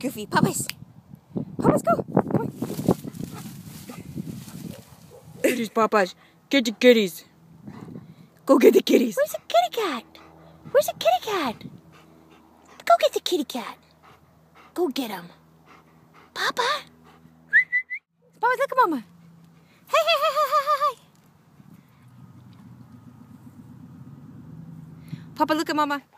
Goofy. Papas. Papas, go. Come on. Kitties, Papas. Get the kitties. Go get the kitties. Where's the kitty cat? Where's the kitty cat? Go get the kitty cat. Go get him. Papa. Papa, look at Mama. Hey, hey, hey, hey, hey, hey. Papa, look at Mama.